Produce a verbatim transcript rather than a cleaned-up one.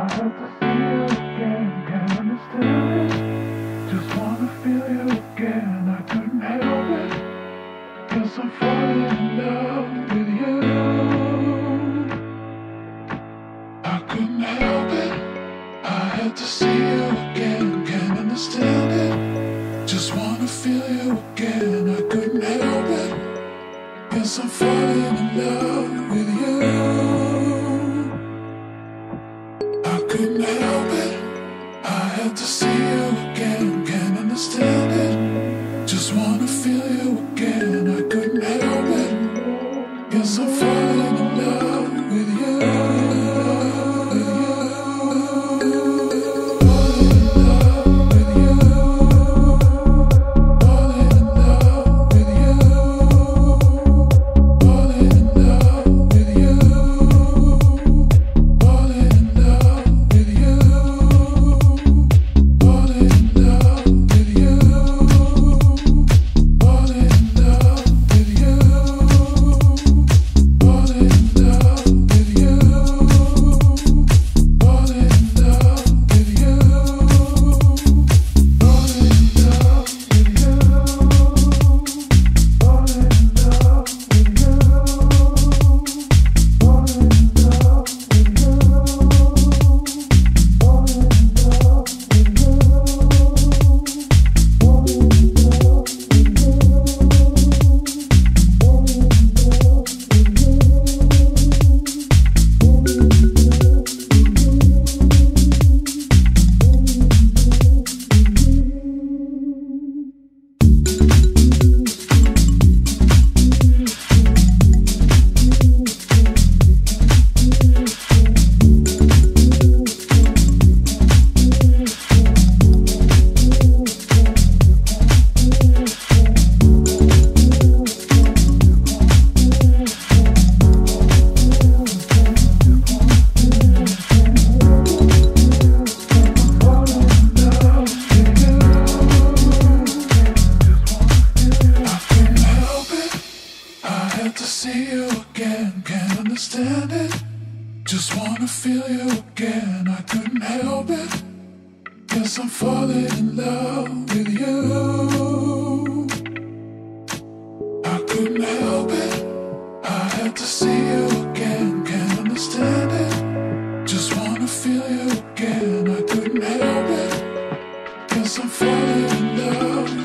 hope to see you again, can't understand it. Just wanna feel you again, I couldn't help it. Guess I'm falling in love with you. I couldn't help it. I had to see you again, can't understand it. Just wanna feel you again, I couldn't help it. Guess I'm falling in love with you. I couldn't help it. I had to see you again, can't understand it. Just wanna feel you again, I couldn't help it. Guess I'm falling in love with you. See you again, can't understand it. Just wanna feel you again, I couldn't help it. Guess I'm falling in love with you. I couldn't help it. I had to see you again, can't understand it. Just wanna feel you again, I couldn't help it. Guess I'm falling in love.